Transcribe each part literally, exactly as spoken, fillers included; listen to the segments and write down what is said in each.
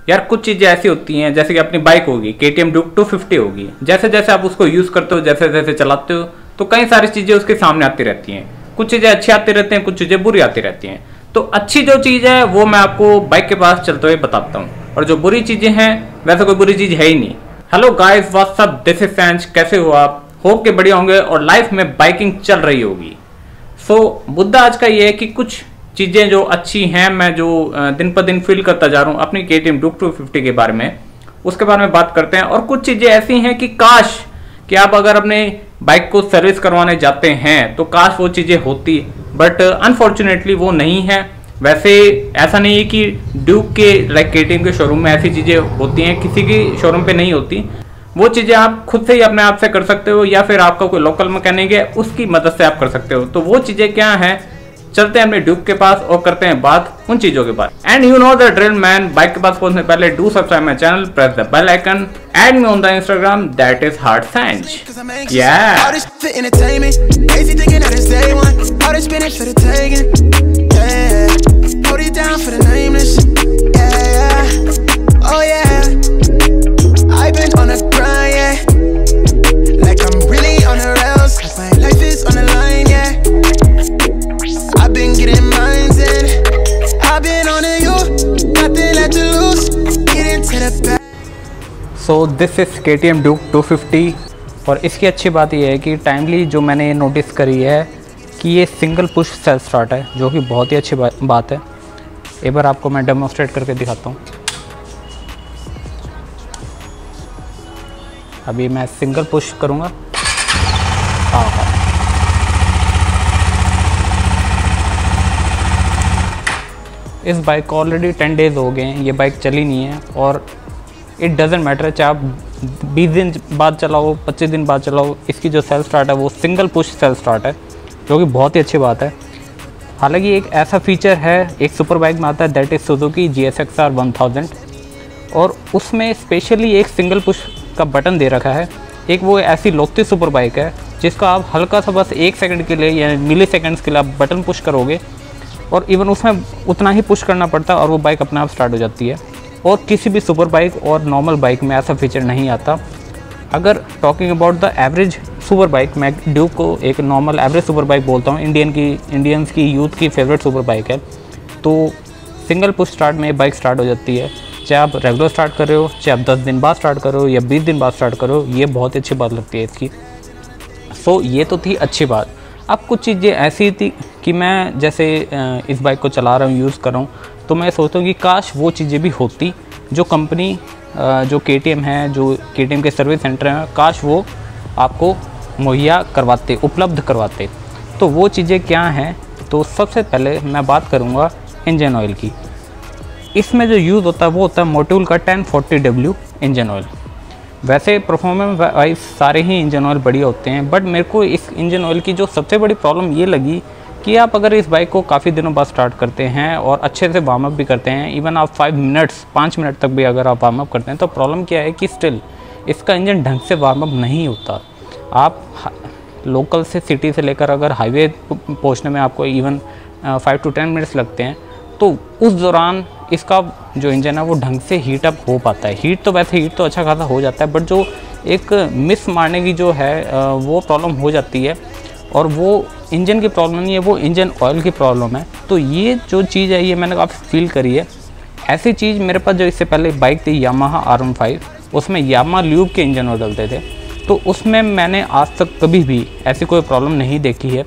यार कुछ चीज़ें ऐसी होती हैं, जैसे कि अपनी बाइक होगी के T M Duke two fifty होगी, जैसे जैसे आप उसको यूज़ करते हो, जैसे जैसे चलाते हो, तो कई सारी चीज़ें उसके सामने आती रहती हैं। कुछ चीज़ें अच्छी आती रहती हैं, कुछ चीज़ें बुरी आती रहती हैं। तो अच्छी जो चीज़ है वो मैं आपको बाइक के पास चलते हुए बताता हूँ, और जो बुरी चीज़ें हैं वैसे कोई बुरी चीज़ है ही नहीं। Hello guys, what's up, this is Sanj. कैसे हो आप? होप के बढ़िया होंगे और लाइफ में बाइकिंग चल रही होगी। सो so, मुद्दा आज का ये है कि कुछ चीज़ें जो अच्छी हैं, मैं जो दिन पर दिन फील करता जा रहा हूँ अपनी K T M Duke two fifty के बारे में, उसके बारे में बात करते हैं। और कुछ चीज़ें ऐसी हैं कि काश कि आप अगर अपने बाइक को सर्विस करवाने जाते हैं तो काश वो चीज़ें होती, बट अनफॉर्चुनेटली वो नहीं है। वैसे ऐसा नहीं है कि ड्यूक के लाइक के टी एम के शोरूम में ऐसी चीज़ें होती हैं, किसी की शोरूम पे नहीं होती। वो चीज़ें आप खुद से ही अपने आप से कर सकते हो, या फिर आपका कोई लोकल मैकेनिक है उसकी मदद से आप कर सकते हो। तो वो चीज़ें क्या हैं, चलते हैं अपने ड्यूक के पास और करते हैं बात उन चीज़ों के बारे में। And you know the drill man, bike के पास पहुंचने से पहले do subscribe my channel, press the bell icon, add me on the Instagram, that is hard Sanj. या I've been on a grind, yeah. Like I'm really on the rails. My life is on the line, yeah. I've been getting mines in. I've been on a you, nothing left to lose. Get into the back. So this is K T M Duke two fifty, और इसकी अच्छी बात यह है कि timely जो मैंने notice करी है कि ये सिंगल पुश सेल्फ स्टार्ट है, जो कि बहुत ही अच्छी बात है। एक बार आपको मैं डेमोन्स्ट्रेट करके दिखाता हूँ। अभी मैं सिंगल पुश करूँगा। हाँ हाँ, इस बाइक को ऑलरेडी टेन डेज़ हो गए हैं, ये बाइक चली नहीं है। और इट डजेंट मैटर, चाहे आप बीस दिन बाद चलाओ, पच्चीस दिन बाद चलाओ, इसकी जो सेल्फ स्टार्ट है वो सिंगल पुश सेल्फ स्टार्ट है, जो कि बहुत ही अच्छी बात है। हालांकि एक ऐसा फीचर है एक सुपर बाइक में आता है, that is Suzuki G S X R one thousand, और उसमें स्पेशली एक सिंगल पुश का बटन दे रखा है। एक वो ऐसी लोकती सुपर बाइक है जिसका आप हल्का सा बस एक सेकंड के लिए या मिली सेकंड्स के लिए आप बटन पुश करोगे, और इवन उसमें उतना ही पुश करना पड़ता है और वो बाइक अपने आप स्टार्ट हो जाती है। और किसी भी सुपर बाइक और नॉर्मल बाइक में ऐसा फीचर नहीं आता। अगर talking about the average super bike, मैं ड्यूक को एक नॉर्मल एवरेज सुपर बाइक बोलता हूँ, इंडियन की इंडियंस की यूथ की फेवरेट सुपर बाइक है। तो सिंगल पुश स्टार्ट में बाइक स्टार्ट हो जाती है, चाहे आप रेगुलर स्टार्ट कर रहे हो, चाहे आप दस दिन बाद स्टार्ट करो या बीस दिन बाद स्टार्ट करो, ये बहुत अच्छी बात लगती है इसकी। सो so, ये तो थी अच्छी बात। अब कुछ चीज़ें ऐसी थी कि मैं जैसे इस बाइक को चला रहा हूँ, यूज़ कर रहा हूँ, तो मैं सोचता हूँ कि काश वो चीज़ें भी होती जो कंपनी जो के टी एम है, जो के टी एम के सर्विस सेंटर हैं, काश वो आपको मुहैया करवाते, उपलब्ध करवाते। तो वो चीज़ें क्या हैं, तो सबसे पहले मैं बात करूँगा इंजन ऑयल की। इसमें जो यूज़ होता है वो होता है मोटूल का ten forty W engine oil. वैसे परफॉर्मेंस वाइज सारे ही इंजन ऑयल बढ़िया होते हैं, बट मेरे को इस इंजन ऑयल की जो सबसे बड़ी प्रॉब्लम ये लगी कि आप अगर इस बाइक को काफ़ी दिनों बाद स्टार्ट करते हैं और अच्छे से वार्म अप भी करते हैं, इवन आप फाइव मिनट्स पाँच मिनट तक भी अगर आप वार्म अप करते हैं, तो प्रॉब्लम क्या है कि स्टिल इसका इंजन ढंग से वार्म अप नहीं होता। आप लोकल से सिटी से लेकर अगर हाईवे पहुँचने में आपको even five to ten minutes लगते हैं, तो उस दौरान इसका जो इंजन है वो ढंग से हीट अप हो पाता है। हीट तो वैसे हीट तो अच्छा खासा हो जाता है, बट जो एक मिस मारने की जो है वो प्रॉब्लम हो जाती है, और वो इंजन की प्रॉब्लम नहीं है, वो इंजन ऑयल की प्रॉब्लम है। तो ये जो चीज़ है ये मैंने काफ़ी फील करी है। ऐसी चीज़ मेरे पास जो इससे पहले बाइक थी यामाहा आर वन फाइव, उसमें यामा ल्यूब के इंजन ऑयल डलते थे, तो उसमें मैंने आज तक कभी भी ऐसी कोई प्रॉब्लम नहीं देखी है।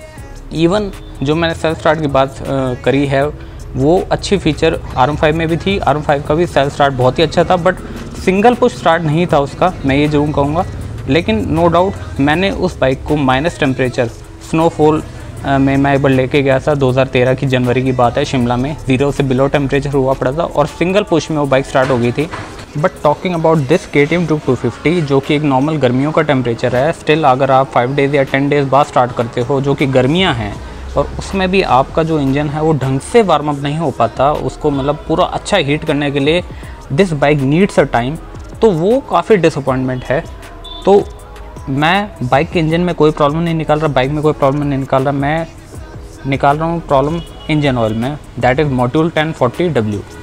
इवन जो मैंने सेल्फ स्टार्ट की बात करी है वो अच्छी फीचर आर वन फाइव में भी थी। आर वन फाइव का भी सेल्फ स्टार्ट बहुत ही अच्छा था, बट सिंगल पुश स्टार्ट नहीं था उसका, मैं ये जरूर कहूँगा। लेकिन नो डाउट मैंने उस बाइक को माइनस टेम्परेचर स्नोफॉल में मैं एक बार लेके गया था, दो हज़ार तेरह की जनवरी की बात है, शिमला में ज़ीरो से बिलो टेम्परेचर हुआ पड़ा था और सिंगल पुश में वो बाइक स्टार्ट हो गई थी। But talking about this K T M Duke two fifty, जो कि एक नॉर्मल गर्मियों का टेम्परेचर है, स्टिल अगर आप फाइव डेज़ या टेन डेज़ बाद स्टार्ट करते हो, जो कि गर्मियाँ हैं, और उसमें भी आपका जो इंजन है वो ढंग से वार्म अप नहीं हो पाता, उसको मतलब पूरा अच्छा हीट करने के लिए this bike needs a time, तो वो काफ़ी डिसअपॉइंटमेंट है। तो मैं बाइक के इंजन में कोई प्रॉब्लम नहीं निकाल रहा, बाइक में कोई प्रॉब्लम नहीं निकाल रहा, मैं निकाल रहा हूँ प्रॉब्लम इंजन ऑयल में, that is Motul ten forty W.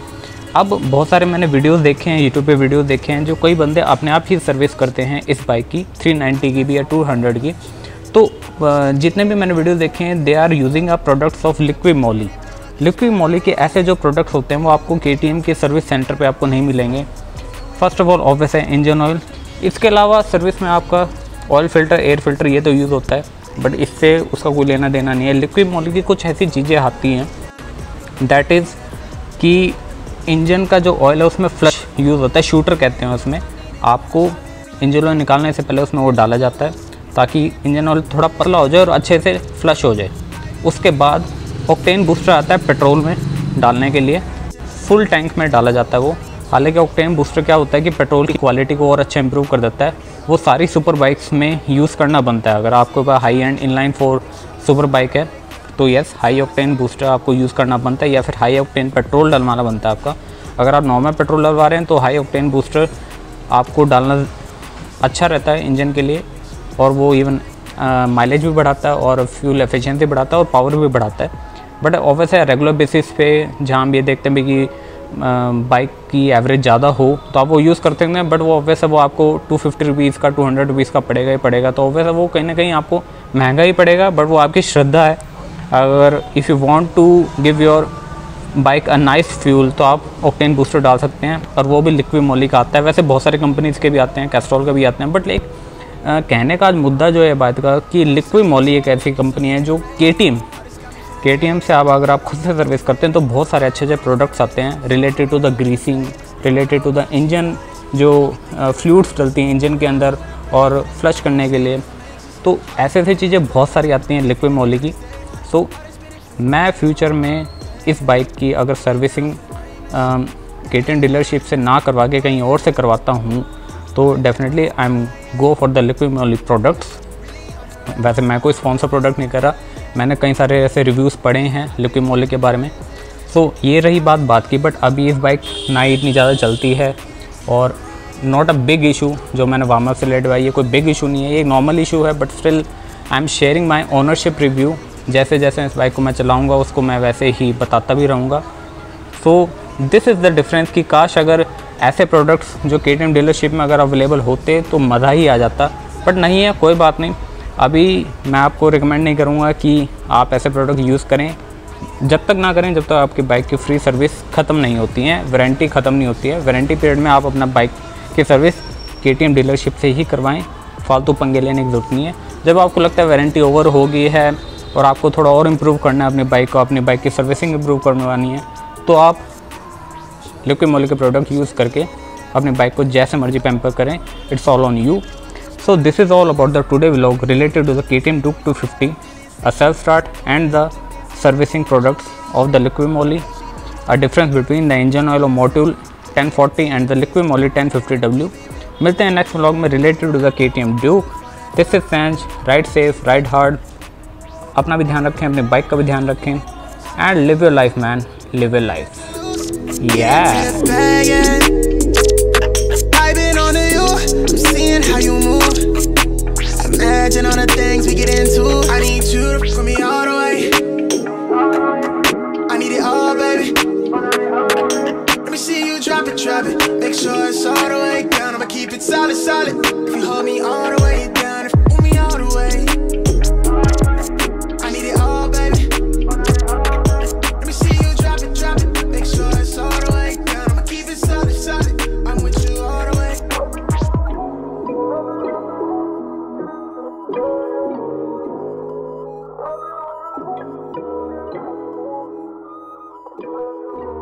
अब बहुत सारे मैंने वीडियोस देखे हैं, यूट्यूब पे वीडियोस देखे हैं जो कई बंदे अपने आप ही सर्विस करते हैं इस बाइक की थ्री नाइंटी की भी या टू हंड्रेड की। तो जितने भी मैंने वीडियोस देखे हैं they are using a products of Liqui Moly. Liqui Moly के ऐसे जो प्रोडक्ट्स होते हैं वो आपको के टी एम के सर्विस सेंटर पे आपको नहीं मिलेंगे। फर्स्ट ऑफ ऑल ऑब्वियस है इंजन ऑयल, इसके अलावा सर्विस में आपका ऑयल फ़िल्टर, एयर फ़िल्टर ये तो यूज़ होता है, बट इससे उसका कोई लेना देना नहीं है। लिक्विड मोली की कुछ ऐसी चीज़ें आती हैं दैट इज़ कि इंजन का जो ऑयल है उसमें फ्लश यूज़ होता है, शूटर कहते हैं उसमें। आपको इंजन ऑयल निकालने से पहले उसमें वो डाला जाता है ताकि इंजन ऑयल थोड़ा पतला हो जाए और अच्छे से फ्लश हो जाए। उसके बाद ऑक्टेन बूस्टर आता है पेट्रोल में डालने के लिए, फुल टैंक में डाला जाता है वो। हालांकि ऑक्टेन बूस्टर क्या होता है कि पेट्रोल की क्वालिटी को और अच्छा इंप्रूव कर देता है, वो सारी सुपर बाइक्स में यूज़ करना बनता है। अगर आपके पास high end inline four super bike है तो यस हाई ऑक्टेन बूस्टर आपको यूज़ करना बनता है या फिर हाई ऑक्टेन पेट्रोल डलवाना बनता है आपका। अगर आप नॉर्मल पेट्रोल डलवा रहे हैं तो हाई ऑक्टेन बूस्टर आपको डालना अच्छा रहता है इंजन के लिए, और वो इवन माइलेज भी बढ़ाता है और फ्यूल एफिशिएंसी बढ़ाता है और पावर भी बढ़ाता है। बट ऑब्वियस है रेगुलर बेसिस पे जहाँ हम ये देखते हैं कि बाइक की एवरेज ज़्यादा हो तो आप वो यूज़ करते हैं, बट वो ऑब्वियस है वो आपको टू फिफ्टी रुपीज़ का टू हंड्रेड रुपीज़ का पड़ेगा ही पड़ेगा। तो ऑब्वियस है वो कहीं ना कहीं आपको महंगा ही पड़ेगा, बट वो आपकी श्रद्धा है। अगर if you want to give your bike a nice fuel तो आप ऑक्टेन बूस्टर डाल सकते हैं, और वो भी लिक्विड मोली का आता है। वैसे बहुत सारे कंपनीज़ के भी आते हैं, कैस्ट्रॉल के भी आते हैं, बट एक कहने का मुद्दा जो है बात का कि लिक्विड मोली एक ऐसी कंपनी है जो K T M K T M से आप अगर आप खुद से सर्विस करते हैं तो बहुत सारे अच्छे अच्छे प्रोडक्ट्स आते हैं related to the greasing, related to the engine, जो फ्लूइड्स डलती हैं इंजन के अंदर और फ्लश करने के लिए। तो ऐसे ऐसी चीज़ें बहुत सारी आती हैं लिक्विड मोली की। सो मैं फ्यूचर में इस बाइक की अगर सर्विसिंग के टी एम डीलरशिप से ना करवा के कहीं और से करवाता हूँ तो definitely I am go for the liquid moly products. वैसे मैं कोई स्पॉन्सर प्रोडक्ट नहीं कर रहा, मैंने कई सारे ऐसे रिव्यूज़ पढ़े हैं लिक्विड मोली के बारे में। सो so, ये रही बात बात की, बट अभी इस बाइक ना इतनी ज़्यादा चलती है और नॉट अ बिग इशू जो मैंने वार्म अप से लेट हुआ है, ये कोई बिग इशू नहीं है, ये एक नॉर्मल इशू है। But still I am sharing my ownership review, जैसे जैसे इस बाइक को मैं चलाऊँगा उसको मैं वैसे ही बताता भी रहूँगा। So this is the difference कि काश अगर ऐसे प्रोडक्ट्स जो के टी एम डीलरशिप में अगर अवेलेबल होते तो मज़ा ही आ जाता, बट नहीं है, कोई बात नहीं। अभी मैं आपको रिकमेंड नहीं करूँगा कि आप ऐसे प्रोडक्ट यूज़ करें, जब तक ना करें जब तक आपकी बाइक की फ्री सर्विस ख़त्म नहीं होती है, वारंटी ख़त्म नहीं होती है। वारंटी पीरियड में आप अपना बाइक की सर्विस के टी एम डीलरशिप से ही करवाएं, फालतू पंगे लेने की ज़रूरत नहीं है। जब आपको लगता है वारंटी ओवर हो गई है और आपको थोड़ा और इम्प्रूव करना है अपनी बाइक को, अपनी बाइक की सर्विसिंग इम्प्रूव करवानी है, तो आप लिक्विड मोली के प्रोडक्ट यूज़ करके अपनी बाइक को जैसे मर्जी पैम्पर करें। It's all on you. So this is all about the today vlog related to the K T M Duke two fifty, a self start and the servicing products of the liquid moly, a difference between the engine oil of Motul ten forty and the liquid moly ten fifty W। मिलते हैं next vlog में related to the K T M Duke। This is Sanj, ride safe, ride hard, अपना भी ध्यान रखें, अपने bike का भी ध्यान रखें, and live your life man, live your life, yeah। I'm seeing how you move. Imagine all the things we get into. I need you to put me all the way. I need it all, baby. Let me see you drop it, drop it. Make sure it's all the way down. I'ma keep it solid, solid. If you hold me all the way down, if you pull me all the way, I need it all, baby. Let me see you drop it, drop it. Make sure it's all the way down. I'ma keep it solid, solid. I'm with you all the way. Thank you.